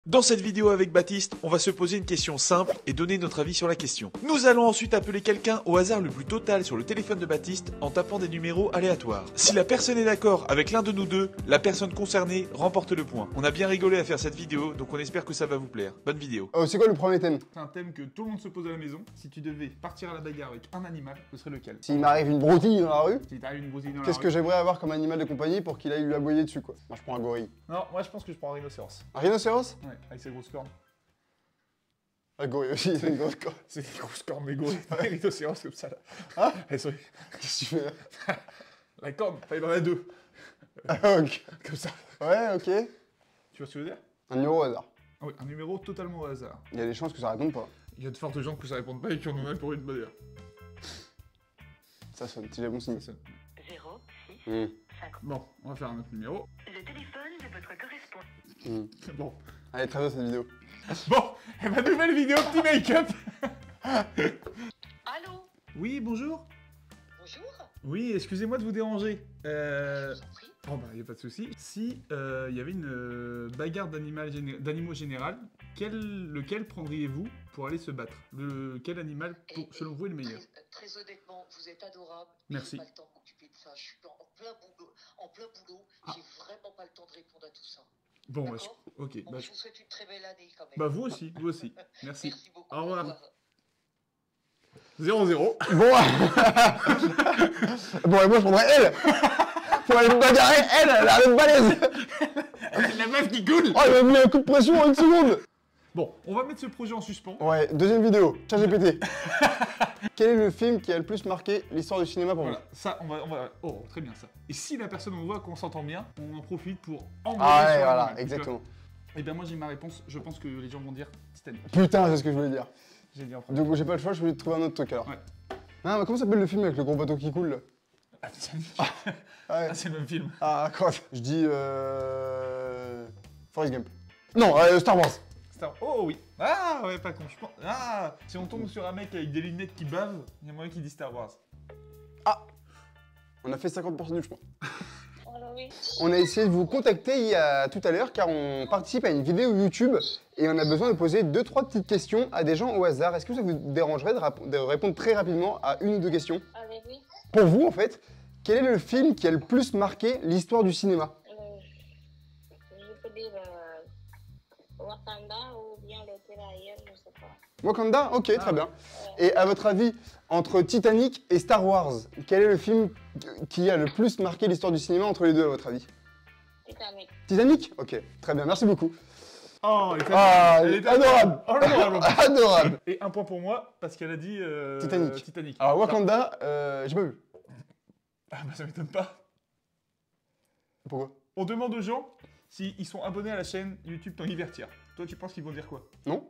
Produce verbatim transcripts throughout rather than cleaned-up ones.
Dans cette vidéo avec Baptiste, on va se poser une question simple et donner notre avis sur la question. Nous allons ensuite appeler quelqu'un au hasard le plus total sur le téléphone de Baptiste en tapant des numéros aléatoires. Si la personne est d'accord avec l'un de nous deux, la personne concernée remporte le point. On a bien rigolé à faire cette vidéo, donc on espère que ça va vous plaire. Bonne vidéo. Oh, c'est quoi le premier thème? C'est un thème que tout le monde se pose à la maison. Si tu devais partir à la bagarre avec un animal, ce serait lequel? S'il m'arrive une broutille dans la rue, Si t'arrives une broutille dans la qu'est-ce rue. que j'aimerais avoir comme animal de compagnie pour qu'il aille lui aboyer dessus, quoi? Moi, je prends un gorille. Non, moi je pense que je prends un rhinocéros. Un rhinocéros? Ouais, avec ses grosses cornes. Un gorille aussi, c'est une grosse corne. C'est des grosses cornes, mais gros. Les rhinocéros comme ça là. Hein? Elles sont... Qu'est-ce que tu fais là? La corne, enfin, il en a deux. Ah, ok. Comme ça. Ouais, ok. Tu vois ce que je veux dire? Un numéro au hasard. Ah oui, un numéro totalement au hasard. Il y a des chances que ça réponde pas. Il y a de fortes chances que ça réponde pas et qu'on en a pour une bonne heure. Ça sonne, c'est bon signe. Ça sonne. zéro, six, Mmh. cinq. Bon, on va faire un autre numéro. Le téléphone de votre correspondant. Mmh. Bon. Allez, très bien cette vidéo. Bon, et ma nouvelle vidéo petit make-up. Allô? Oui, bonjour. Bonjour? Oui, excusez-moi de vous déranger. Euh... Je vous en prie. Oh bah, y a pas de souci. Si euh, il y avait une euh, bagarre d'animal géné- d'animaux générales, quel, lequel prendriez-vous pour aller se battre? Le, quel animal, pour- Et- selon vous, est le meilleur? Très, très honnêtement, vous êtes adorable. mais Merci. J'ai pas le temps de m'occuper de ça. Je suis en, en plein boulot. En plein boulot. Ah. J'ai vraiment pas le temps de répondre à tout ça. Bon, bah, D'accord. je- ok. Bon, Bah, je je- vous souhaite une très belle année quand même. bah, vous aussi, vous aussi. Merci. Merci beaucoup. Au revoir. zéro zéro. Bon, bon, et moi je prendrais elle pour aller me bagarrer, elle, elle a l'air d'être balèze. La meuf qui coule. Oh, il m'a mis un coup de pression en une seconde. Bon, on va mettre ce projet en suspens. Ouais, deuxième vidéo, ChatGPT. Quel est le film qui a le plus marqué l'histoire du cinéma pour vous? Voilà, ça, on va, on va... Oh, très bien, ça. Et si la personne, on voit qu'on s'entend bien, on en profite pour envoyer Ah ouais, sur voilà, l'animal, tu exactement. vois. Eh bien, moi, j'ai ma réponse. Je pense que les gens vont dire Titanic. Putain, c'est ce que je voulais dire. J'ai dit en premier. Donc j'ai pas le choix, je voulais trouver un autre truc alors. Ouais. Ah, mais comment s'appelle le film avec le gros bateau qui coule là? Ah, Titanic. Ah ouais. Ah, c'est le même film. Ah, quoi? Je dis euh... Forrest Gump. Non, euh, Star Wars. Star... Oh oui. Ah ouais, pas con. Je pense... Ah, si on tombe sur un mec avec des lunettes qui bave, il y a moyen qui dit Star Wars. On a fait cinquante pour cent du chemin. Alors oui. On a essayé de vous contacter il y a tout à l'heure car on participe à une vidéo YouTube et on a besoin de poser deux trois petites questions à des gens au hasard. Est-ce que ça vous dérangerait de, rap- de répondre très rapidement à une ou deux questions? Avec oui, Pour vous en fait, quel est le film qui a le plus marqué l'histoire du cinéma? euh, je peux dire euh, Wakanda ou bien le Tirailleur, je sais pas. Wakanda? Ok, très bien. Et à votre avis, entre Titanic et Star Wars, quel est le film qui a le plus marqué l'histoire du cinéma entre les deux à votre avis? Titanic. Titanic? Ok, très bien, merci beaucoup. Oh, elle était Ah, elle était adorable. Oh, adorable. Adorable. Et un point pour moi, parce qu'elle a dit... euh, Titanic. Titanic. Alors Wakanda, euh, j'ai pas vu. Ah bah ça m'étonne pas. Pourquoi? On demande aux gens s'ils sont abonnés à la chaîne YouTube Tanguy Vertière. Toi, tu penses qu'ils vont dire quoi? Non?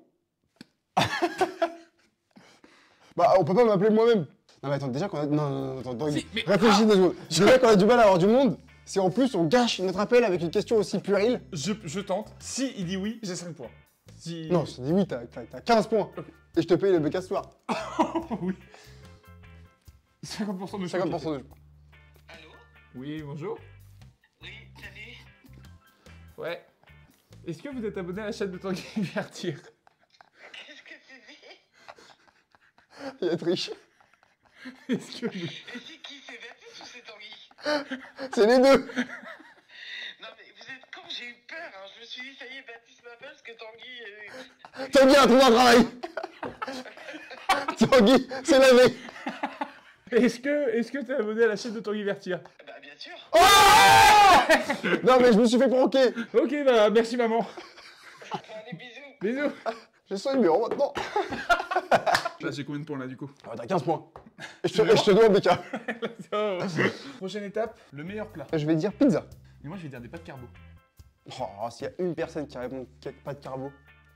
Bah, on peut pas m'appeler moi-même. Non, mais attends, déjà qu'on a. Non, non, non, attends, attends. Si, mais- Réfléchis deux secondes. Déjà qu'on a du mal à avoir du monde, si en plus on gâche notre appel avec une question aussi puérile. Je, je tente. Si il dit oui, j'ai cinq points. Si... Non, je te dis oui, t'as t'as- t'as quinze points. Ok. Et je te paye le bec à ce soir. oui. cinquante pour cent de cinquante pour cent de. Allô? Oui, bonjour. Oui, salut. Ouais. Est-ce que vous êtes abonné à la chaîne de Tanguy Vertière? Qu'est-ce que tu dis? Il y a triche. Est-ce que vous... Et c'est qui? C'est Baptiste ou c'est Tanguy? C'est les deux. Non mais vous êtes con, j'ai eu peur. Hein. Je me suis dit, ça y est, Baptiste m'appelle parce que Tanguy... Euh... Tanguy a trouvé un travail. Tanguy, c'est lavé. Est-ce que est-ce que t'es abonné à la chaîne de Tanguy Vertière? Bah bien sûr. Oh non, mais je me suis fait provoquer. Ok, bah merci maman. Allez, bisous. Bisous. J'ai son numéro maintenant. Là, j'ai combien de points là du coup? Ah, t'as quinze points. Et je te, et je te dois un B K. Oh. Prochaine étape, le meilleur plat. Je vais dire pizza. Et moi, je vais dire des pâtes carbo. Oh, s'il y a une personne qui répond qu'il n'y a pas de carbo.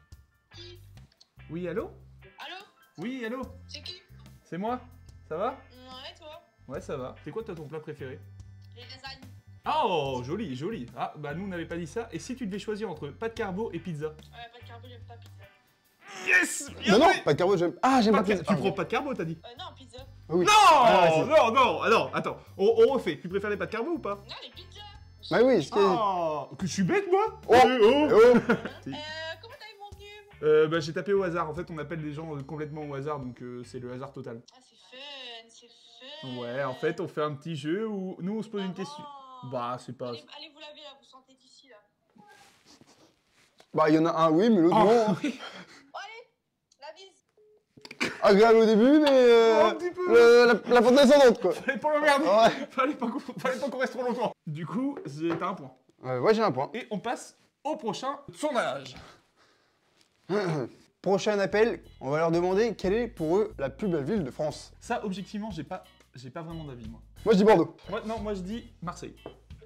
Oui, allô? Allô? Oui, allô? C'est qui? C'est moi? Ça va? Ouais, toi? Ouais, ça va. C'est quoi toi ton plat préféré? Les lasagnes. Oh, joli, joli. Ah, bah nous, on n'avait pas dit ça. Et si tu devais choisir entre pâtes carbo et pizza? Ouais, pas de carbo, j'aime pas pizza. Yes! Non, non, pas de carbo, j'aime. Ah, j'aime Pas pas de car- pizza. Tu prends pas de carbo, t'as dit? Euh, non, pizza. Oui. Non! Ah, c'est- non, non! Alors, attends, on, on refait. Tu préfères les pâtes carbo ou pas? Non, les pizzas. Bah oui, ce qui est. Oh! Que je suis bête, moi? Oh! Eh, oh! Oh Euh, comment Euh, bah, j'ai tapé au hasard. En fait, on appelle les gens euh, complètement au hasard, donc euh, c'est le hasard total. Ah, c'est fun, c'est fun. Ouais, en fait, on fait un petit jeu où nous, on se pose une question. Bah, c'est pas... Allez, allez vous laver là, vous sentez d'ici là. Bah, il y en a un oui, mais l'autre Oh, non. hein. oui. Oh, allez, la bise. Agréable au début, mais euh, Oh, un petit peu. le- la, la pente descendante, quoi. Fallait pas l'emmerder. Ouais. Fallait pas qu'on fallait pas qu'on reste trop longtemps. Du coup, j'ai- t'as un point. Ouais, ouais, j'ai un point. Et on passe au prochain sondage. Prochain appel, on va leur demander quelle est pour eux la plus belle ville de France. Ça, objectivement, j'ai pas, j'ai pas vraiment d'avis, moi. Moi, je dis Bordeaux. Moi, non, moi je dis Marseille.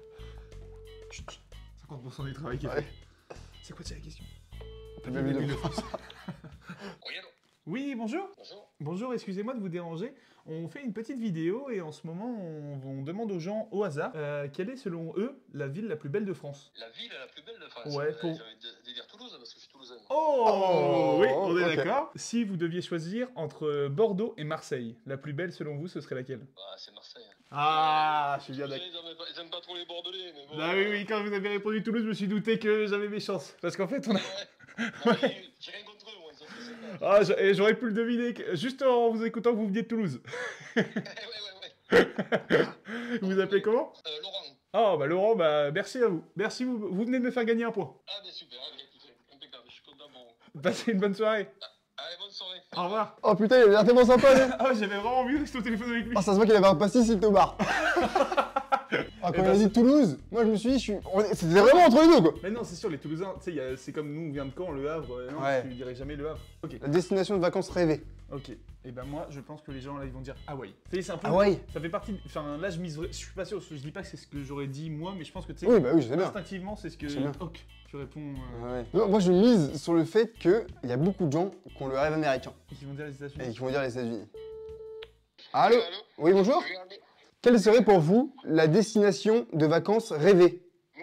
Chut, chut. cinquante pour cent du travail qui est Ouais. fait. C'est quoi, c'est la question? Plus belle ville de France. Oui, allô. Oui, bonjour. Bonjour. Bonjour, excusez-moi de vous déranger. On fait une petite vidéo et en ce moment, on, on demande aux gens au hasard euh, quelle est selon eux la ville la plus belle de France. La ville la plus belle de France. Ouais, Euh, pour- J'ai envie de, de dire Toulouse parce que je suis toulousain. Oh, Oh, oui, on est ok. d'accord. Si vous deviez choisir entre Bordeaux et Marseille, la plus belle selon vous, ce serait laquelle? Bah, c'est Marseille. hein. Ah, je suis bien Ils d'accord. aiment pas, ils aiment pas trop les Bordelais, mais bon. Ah oui, oui, quand vous avez répondu Toulouse, je me suis douté que j'avais mes chances. Parce qu'en fait, on a... Ouais. Non, mais j'ai rien contre eux, moi, ils sont très sympas. Ah, j'a- et j'aurais pu le deviner, que- juste en vous écoutant que vous veniez de Toulouse. ouais, ouais, ouais. Vous vous appelez comment? Euh, Laurent. Oh, bah Laurent, bah merci à vous. Merci, vous, vous venez de me faire gagner un point. Ah, mais super, allez, écoutez, impeccable, je suis content pour vous. Passez une bonne soirée. Allez, bonne soirée. Au revoir. Oh putain, il a l'air tellement sympa, lui. Ah, j'avais vraiment envie de rester au téléphone avec lui. Oh, ça se voit qu'il avait un pastis, il était au bar. Ah, quand Eh il ben, a dit Toulouse, moi je me suis dit, je suis... on est- c'était vraiment entre les deux, quoi. Mais non, c'est sûr, les Toulousains, tu sais, y a- c'est comme nous, on vient de Caen, Le Havre. euh, Non, Ouais. tu dirais jamais Le Havre. Ok, La destination de vacances rêvée. ok. Et ben moi, je pense que les gens là, ils vont dire Hawaï. Tu sais, c'est un peu. Hawaï. Ça fait partie. Enfin, là, je mise. vra- Je suis pas sûr, je dis pas que c'est ce que j'aurais dit moi, mais je pense que tu sais. Oui, bah oui, je sais bien. Instinctivement, c'est ce que. C'est bien. Ok, tu réponds. euh, Ouais. Non, moi je mise sur le fait qu'il y a beaucoup de gens qui ont le rêve américain Qui vont dire les États-Unis. et qui vont dire les États-Unis. Allô? Allô. Oui, bonjour. Regardez. Quelle serait pour vous la destination de vacances rêvée? Moi,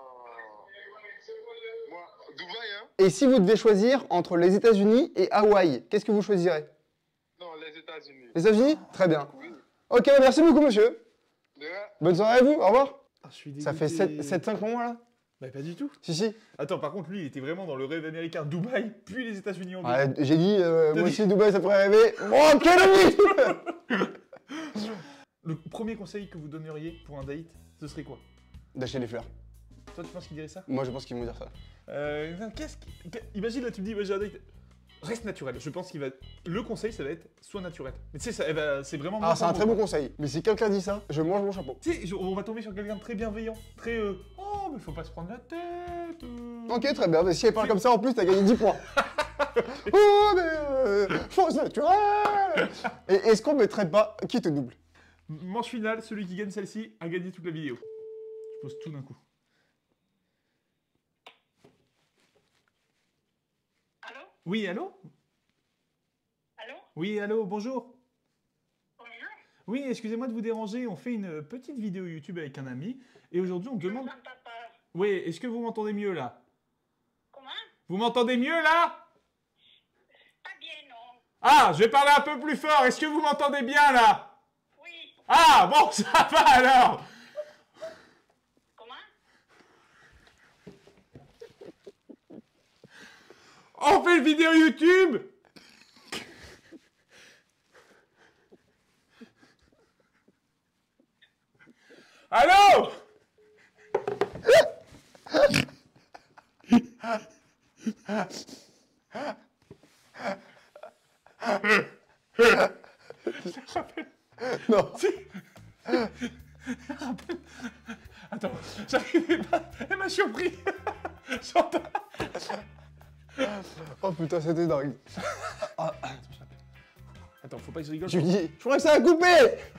euh, moi, Dubaï, hein. Et si vous devez choisir entre les États-Unis et Hawaï, qu'est-ce que vous choisirez? Non, les États-Unis. Les États-Unis? Très bien. Ok, merci beaucoup, monsieur. De là, Bonne soirée à vous, au revoir. Ah, je suis Ça fait dégoûté. sept cinq pour moi là? Bah, pas du tout. Si, si. Attends, par contre, lui, il était vraiment dans le rêve américain, Dubaï, puis les États-Unis en deux. Ouais, j'ai dit, euh, T'as moi dit- aussi, Dubaï, ça pourrait rêver. Oh, quelle vie! Le premier conseil que vous donneriez pour un date, ce serait quoi? D'acheter des fleurs. Toi, tu penses qu'il dirait ça? Moi, je pense qu'ils vont dire ça. Euh, non, qu'est-ce qui... que- Imagine là, tu me dis, ouais, j'ai un date. Reste naturel. Je pense qu'il va. Le conseil, ça va être soit naturel. Mais tu sais, ça, eh ben, c'est vraiment. Alors, c'est un mon très mot, bon conseil. Mais si quelqu'un dit ça, je mange mon chapeau. Tu sais, je- on va tomber sur quelqu'un de très bienveillant, très. euh, oh, mais faut pas se prendre la tête. euh. Ok, très bien. Mais si elle parle comme ça, en plus, t'as gagné dix points. Oh, mais euh, chose naturelle. Et est-ce qu'on mettrait pas qui te double? Manche finale, celui qui gagne celle-ci a gagné toute la vidéo. Je pose tout d'un coup. Allô? Oui, allô? Allô? Oui, allô, bonjour. Bonjour? Oui, excusez-moi de vous déranger. On fait une petite vidéo YouTube avec un ami. Et aujourd'hui, on Je demande. vous entends pas. Oui, est-ce que vous m'entendez mieux là? Comment? Vous m'entendez mieux là? Pas bien, non. Ah, je vais parler un peu plus fort. Est-ce que vous m'entendez bien là? Oui. Ah, bon, ça va alors. Comment? On fait une vidéo YouTube. Allô? Non. Attends, j'arrivais pas. Elle m'a surpris. J'entends. Oh putain, c'était dingue. Ah, attends, je l'appelle. Attends, faut pas que je rigole. Je lui dis, je crois que ça a coupé.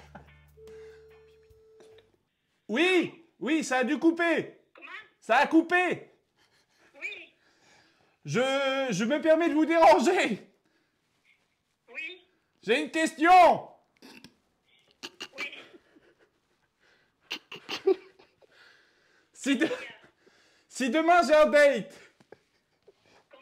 Oui, oui, ça a dû couper. Comment? Ça a coupé. Oui. Je, je me permets de vous déranger. Oui. J'ai une question. Oui. Si, de- si demain j'ai un date, Comment?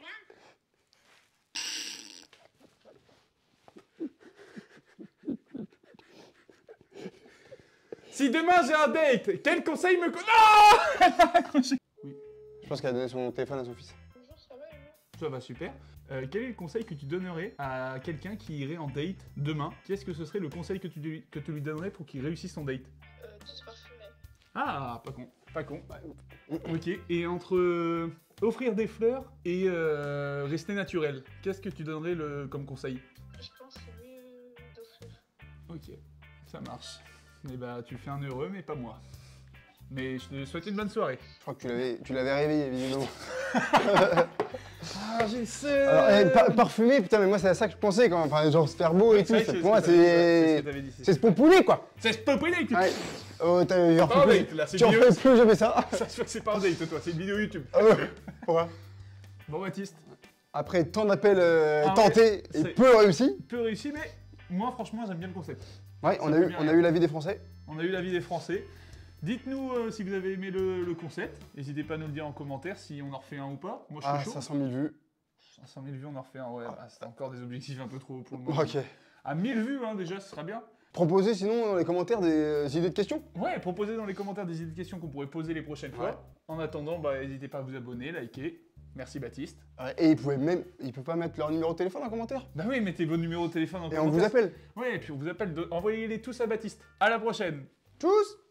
si demain j'ai un date, quel conseil me... co- Non. Elle m'a raccroché. Oui. Je pense qu'elle a donné son téléphone à son fils. Bonjour, ça va, et vous? Ça va super. Euh, quel est le conseil que tu donnerais à quelqu'un qui irait en date demain? Qu'est-ce que ce serait le conseil que tu, lui- que tu lui donnerais pour qu'il réussisse son date? Euh, de se parfumer. Ah, pas con, pas con. Ok, et entre euh, offrir des fleurs et euh, rester naturel, qu'est-ce que tu donnerais le, comme conseil? Je pense que c'est mieux d'offrir. Ok, ça marche. Et bah, tu fais un heureux, mais pas moi. Mais je te souhaite une bonne soirée. Je crois que tu l'avais, tu l'avais réveillé, visiblement. Ah, j'essaie. Alors, eh, par- parfumé, putain, mais moi, c'est à ça que je pensais quand même. Enfin, genre se faire beau et tout. vrai que c'est- c'est Pour moi, ce que t'avais dit, c'est. c'est ce que t'avais dit, c'est C'est se pompouler, quoi. C'est ce populaire que Ouais. Oh, t'as eu pas un date, là, c'est Tu en vieux. fais plus jamais ça. Ça se fait que c'est pas un date, toi, c'est une vidéo YouTube. Ah ouais. Pourquoi Bon, Baptiste, Après tant d'appels euh, Ah ouais, tentés et c'est- peu réussis. peu réussi, mais moi, franchement, j'aime bien le concept. Ouais, on Ça a, peut eu, bien on a aller. eu l'avis des Français. On a eu l'avis des Français. Dites-nous euh, si vous avez aimé le, le concept. N'hésitez pas à nous le dire en commentaire si on en refait un ou pas. Moi, je suis Ah, chaud. cinq cent mille vues. cinq cent mille vues, on en refait un. Ouais, bah, c'est encore des objectifs un peu trop pour le moment. Ok. À mille vues, hein, déjà, ce sera bien. Proposez sinon dans les commentaires des euh, idées de questions. Ouais, proposez dans les commentaires des idées de questions qu'on pourrait poser les prochaines fois. Ouais. En attendant, bah, n'hésitez pas à vous abonner, liker. Merci Baptiste. Ouais, et ils pouvaient même, ils peuvent pas mettre leur numéro de téléphone en commentaire. Bah oui, mettez vos numéros de téléphone en Et commentaire. on vous appelle. Ouais, et puis on vous appelle. de- Envoyez-les tous à Baptiste. À la prochaine. Tchuss.